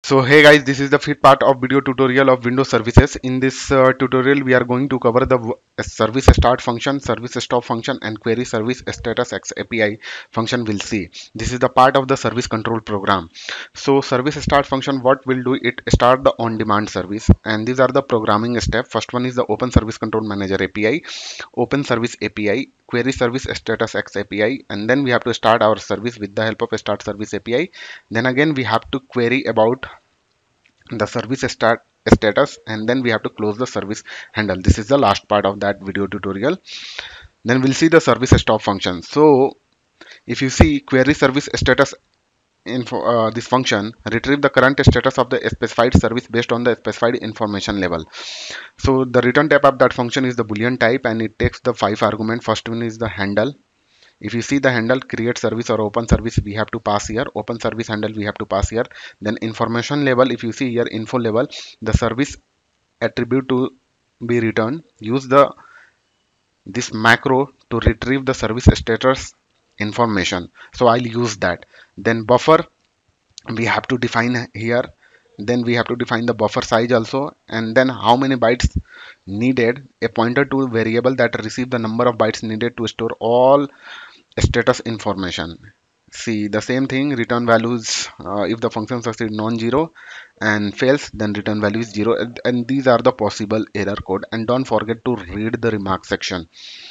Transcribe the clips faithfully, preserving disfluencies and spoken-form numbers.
So hey guys, this is the fifth part of video tutorial of Windows services. In this uh, tutorial, we are going to cover the w- service start function, service stop function, and query service status X A P I function. We'll see. This is the part of the service control program. So service start function, what will do? It start the on-demand service, and these are the programming step. First one is the Open Service Control Manager A P I, Open Service A P I, Query Service Status X A P I, and then we have to start our service with the help of Start Service A P I. Then again we have to query about the service start status, and then we have to close the service handle. This is the last part of that video tutorial. Then we'll see the service stop function. So if you see query service status info, uh, this function retrieve the current status of the specified service based on the specified information level. So the return type of that function is the boolean type, and it takes the five argument. First one is the handle. If you see the handle create service or open service, we have to pass here. Open service handle we have to pass here. Then information level, if you see here info level, the service attribute to be returned. Use the this macro to retrieve the service status information. So I'll use that. Then buffer we have to define here. Then we have to define the buffer size also, and then how many bytes needed, a pointer to variable that receive the number of bytes needed to store all status information. See the same thing, return values, uh, if the function succeed non-zero and fails, then return value is zero, and, and these are the possible error code. And don't forget to read the remark section.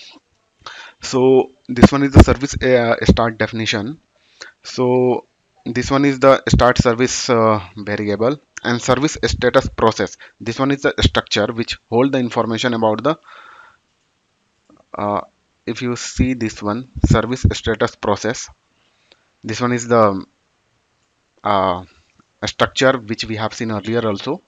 So this one is the service uh, start definition. So this one is the start service uh, variable, and service status process, this one is the structure which hold the information about the uh, if you see this one, service status process, this one is the uh, structure which we have seen earlier also.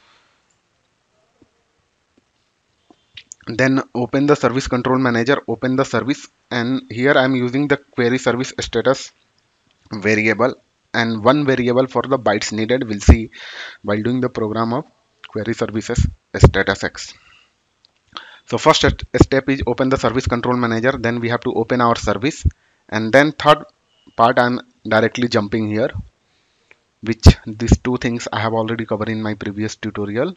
Then open the service control manager, open the service, and here I am using the query service status variable and one variable for the bytes needed. We'll see while doing the program of query services status X. So first step is open the service control manager, then we have to open our service, and then third part I'm directly jumping here, which these two things I have already covered in my previous tutorial.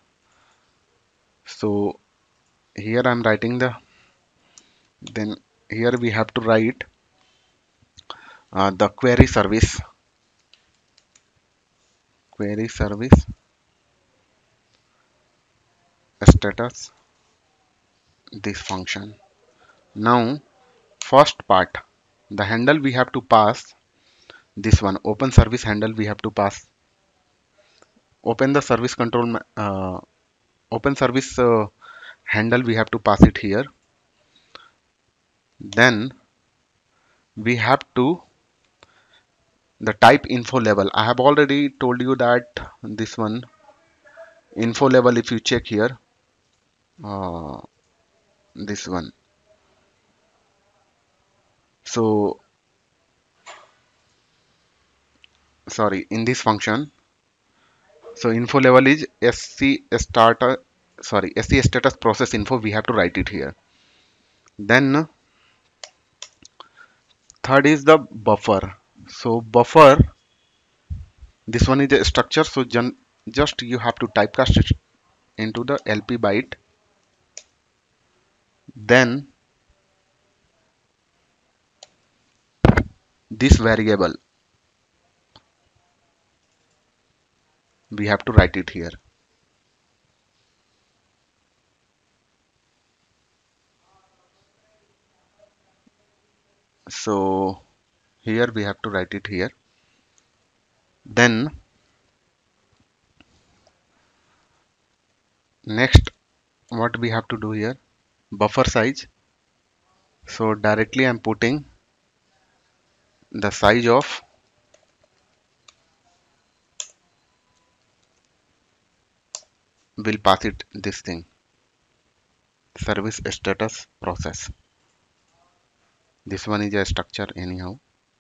So here I'm writing the, then here we have to write uh, the query service query service status this function. Now first part, the handle we have to pass, this one open service handle we have to pass. Open the service control uh, open service uh, handle we have to pass it here. Then we have to the type info level. I have already told you that this one info level, if you check here, uh, this one, so sorry, in this function, so info level is sc starter sorry sc status process info, we have to write it here. Then third is the buffer. So buffer, this one is the structure, so just you have to typecast it into the L P byte. Then this variable we have to write it here. So here we have to write it here. Then next what we have to do here, buffer size. So directly I'm putting the size of will pass it this thing, service status process. This one is a structure anyhow.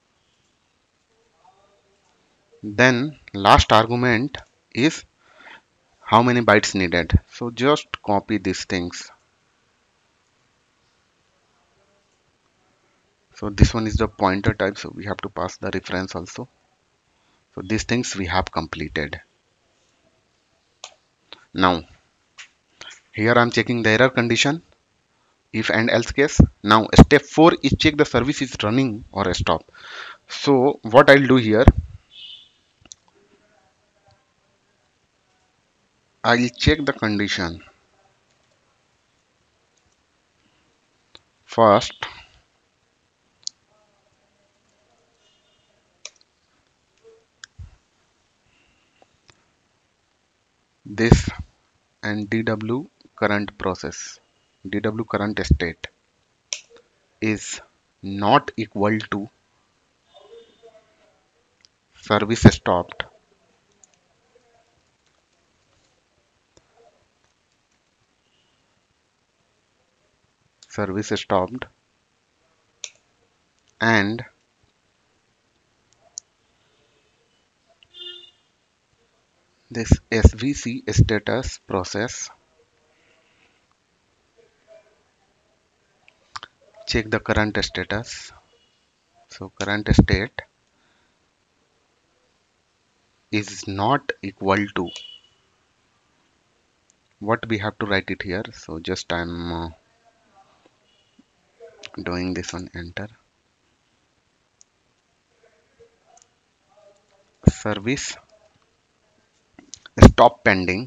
Then last argument is how many bytes needed. So just copy these things. So this one is the pointer type, so we have to pass the reference also. So these things we have completed. Now here I'm checking the error condition, if and else case. Now step four is check the service is running or stop. So what I'll do here, I'll check the condition. First, this and dw current process, dw current state is not equal to service stopped, service stopped, and this S V C status process. Check the current status. So current state is not equal to, what we have to write it here. So just I'm uh, doing this one, enter. Service stop pending,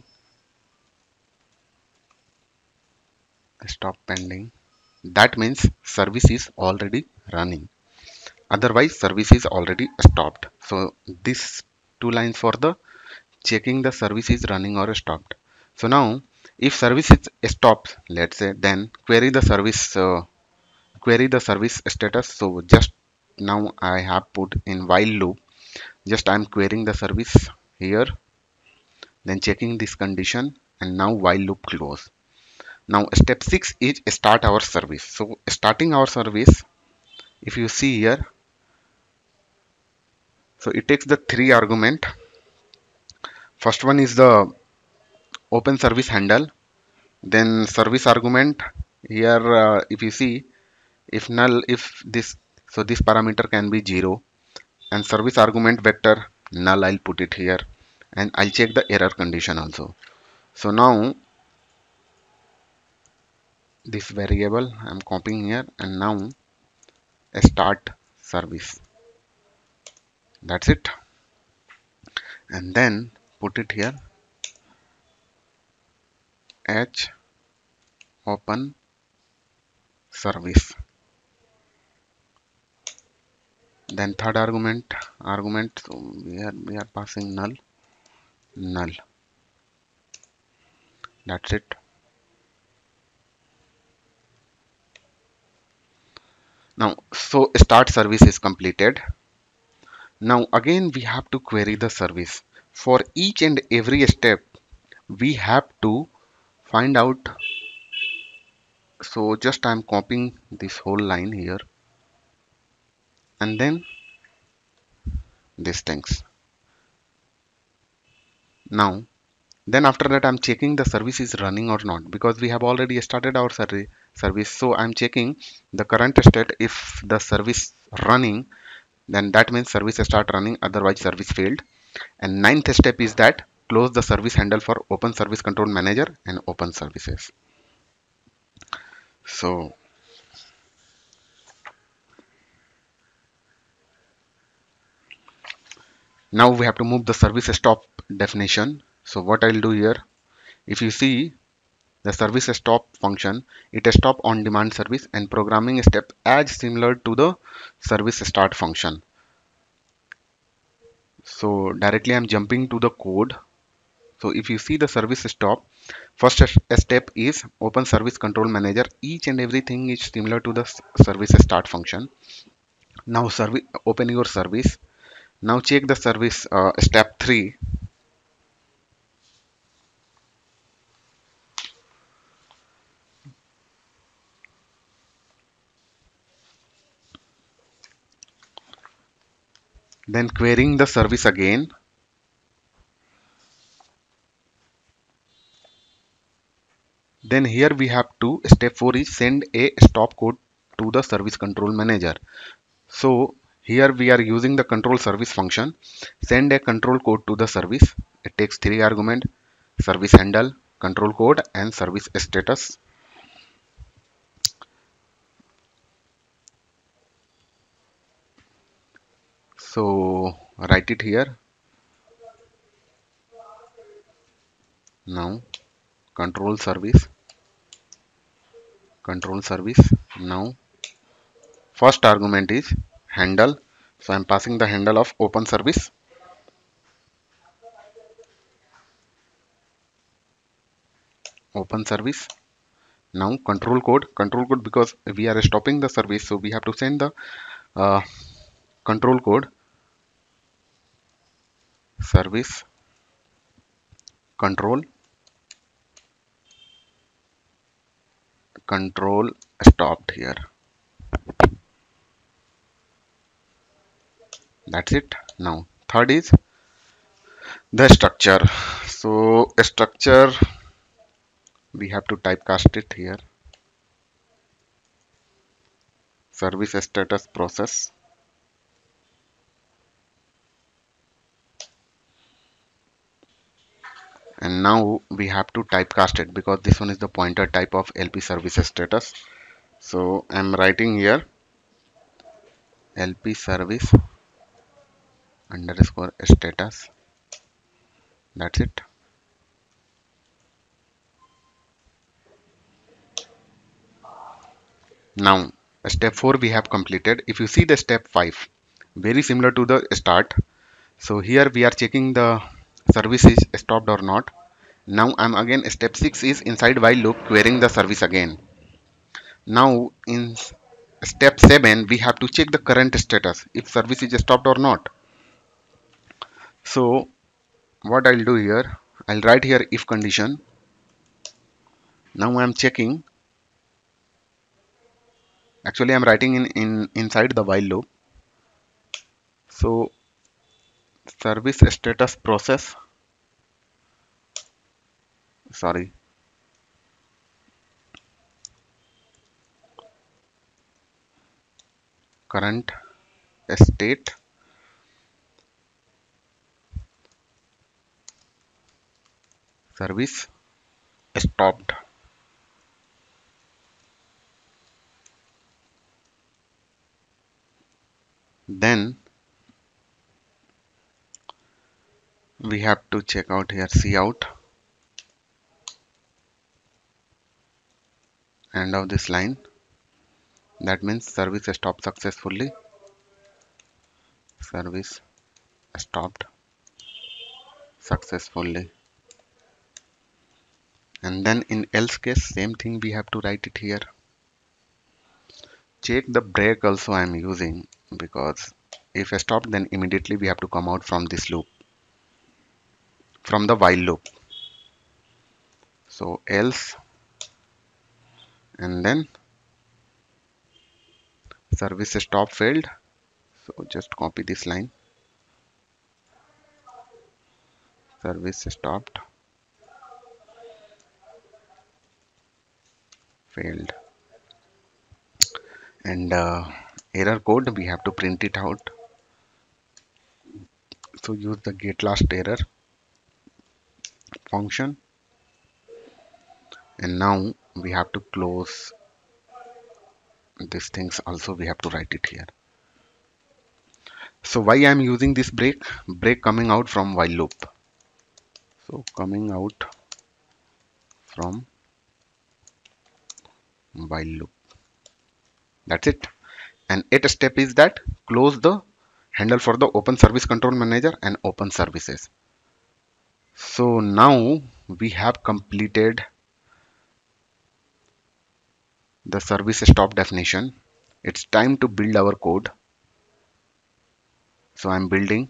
stop pending. That means service is already running. Otherwise, service is already stopped. So this two lines for the checking the service is running or stopped. So now, if service is stopped, let's say, then query the service, uh, query the service status. So just now I have put in while loop. Just I'm querying the service here, then checking this condition, and now while loop close. Now step six is start our service. So starting our service, if you see here, so it takes the three argument. First one is the open service handle, then service argument. Here uh, if you see, if null, if this, so this parameter can be zero, and service argument vector null, I'll put it here, and I'll check the error condition also. So now this variable I'm copying here, and now start service, that's it, and then put it here, h open service. Then third argument, argument, so we are we are passing null, null, that's it. Now so start service is completed. Now again we have to query the service. For each and every step we have to find out. So just I'm copying this whole line here, and then these things. Now then after that I'm checking the service is running or not, because we have already started our service. So I'm checking the current state. If the service running, then that means service start running, otherwise service failed. And ninth step is that close the service handle for open service control manager and open services. So now we have to move the service stop definition. So what I'll do here, if you see the service stop function, it stop on demand service and programming step as similar to the service start function. So directly I'm jumping to the code. So if you see the service stop, first step is open service control manager. Each and everything is similar to the service start function. Now service, open your service. Now check the service uh, step three. Then querying the service again. Then here we have to, step four is send a stop code to the service control manager. So here we are using the control service function. Send a control code to the service. It takes three argument. service handle, control code, and service status. So write it here. Now control service, control service. Now first argument is handle. So I'm passing the handle of open service. Open service. Now control code, control code, because we are stopping the service, so we have to send the uh, control code service control control stopped here. That's it. Now third is the structure. So a structure, we have to typecast it here. Service status process. And now we have to typecast it because this one is the pointer type of L P service status. So I'm writing here L P service underscore status. That's it. Now step four we have completed. If you see the step five, very similar to the start. So here we are checking the service is stopped or not. Now I'm again step six is inside while loop querying the service again. Now in step seven we have to check the current status if service is stopped or not. So what I'll do here, I'll write here if condition. Now I'm checking. Actually I'm writing in, in inside the while loop. So service status process, sorry, current state service stopped. Then we have to check out here cout end of this line. That means service stopped successfully. Service stopped successfully. And then in else case, same thing we have to write it here. Check the break also I am using, because if I stop then immediately we have to come out from this loop, from the while loop. So else, and then service stop failed. So just copy this line. Service stopped failed. And uh, error code we have to print it out. So use the get last error function. And now we have to close these things also, we have to write it here. So why I am using this break? Break coming out from while loop. So coming out from while loop. That's it. And eighth step is that close the handle for the open service control manager and open services. So now we have completed the service stop definition. It's time to build our code. So I'm building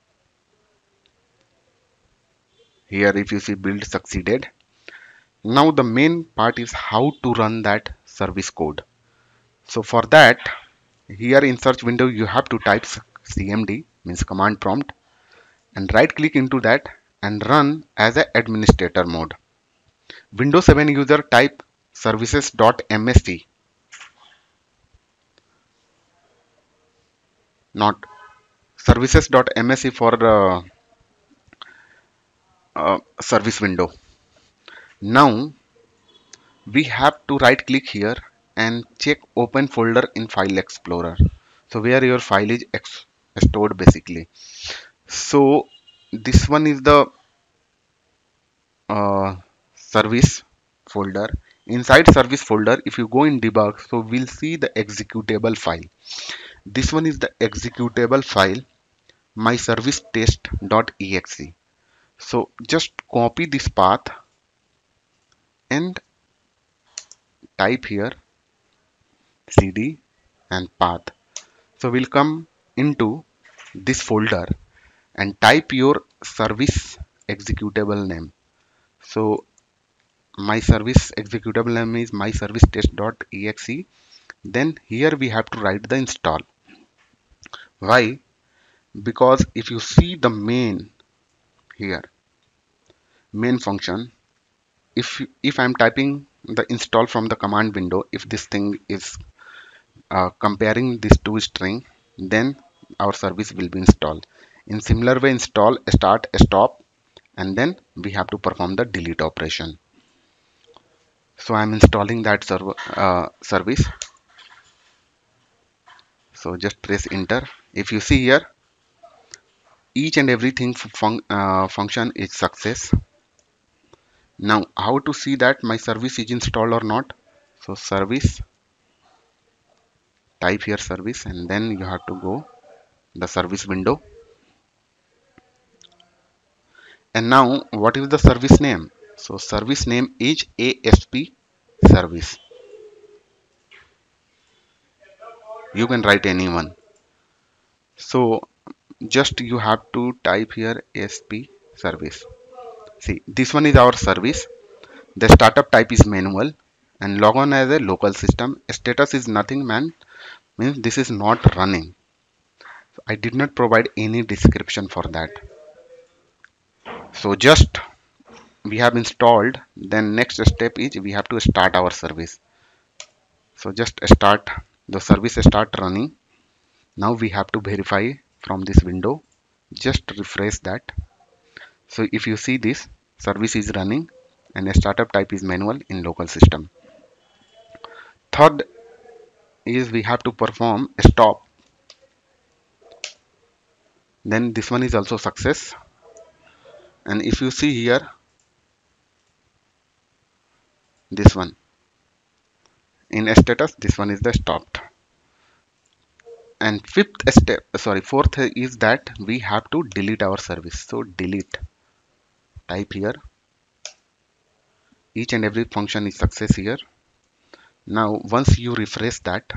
here. If you see build succeeded. Now the main part is how to run that service code. So for that, here in search window you have to type cmd, means command prompt, and right click into that and run as a administrator mode. Windows seven user type services.msc, not services.msc for uh, uh, service window. Now we have to right click here and check open folder in file explorer, so where your file is ex stored basically. So this one is the uh, service folder. Inside service folder, if you go in debug, so we'll see the executable file. This one is the executable file, my service test.exe. So just copy this path and type here cd and path. So we'll come into this folder and type your service executable name. So my service executable name is my service test.exe. Then here we have to write the install. Why? Because if you see the main here, main function, if if I'm typing the install from the command window, if this thing is uh, comparing these two string, then our service will be installed. In similar way, install, start, stop, and then we have to perform the delete operation. So I'm installing that server uh, service. So just press enter. If you see here, each and everything fun uh, function is success. Now how to see that my service is installed or not? So service, type here service, and then you have to go the service window. And now what is the service name? So service name is A S P service. You can write anyone. So just you have to type here A S P service. See, this one is our service. The startup type is manual and log on as a local system. Status is nothing, man, means this is not running. I did not provide any description for that. So just we have installed, then next step is we have to start our service. So just start the service, start running. Now we have to verify from this window. Just refresh that. So if you see this service is running and a startup type is manual in local system. Third is we have to perform a stop. Then this one is also success. And if you see here, this one in status, this one is the stopped. And fifth step, sorry, fourth is that we have to delete our service. So delete, type here, each and every function is success here. Now once you refresh that,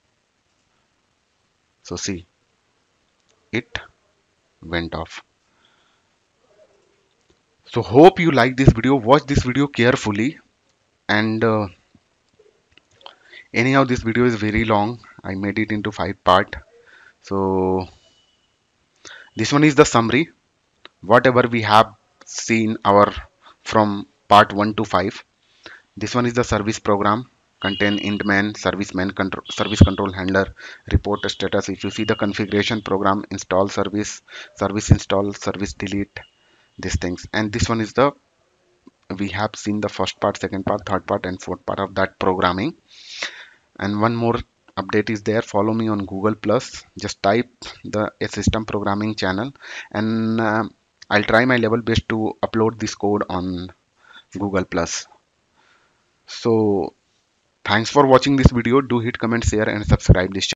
so see, it went off. So hope you like this video. Watch this video carefully, and uh, anyhow this video is very long. I made it into five part. So this one is the summary, whatever we have seen our from part one to five. This one is the service program, contain int main, service main, control, service control handler, report status. If you see the configuration program, install service, service install, service delete, these things. And this one is the, we have seen the first part, second part, third part, and fourth part of that programming. And one more update is there. Follow me on Google Plus. Just type the a system programming channel, and uh, I'll try my level best to upload this code on Google Plus. So thanks for watching this video. Do hit comment, share, and subscribe this channel.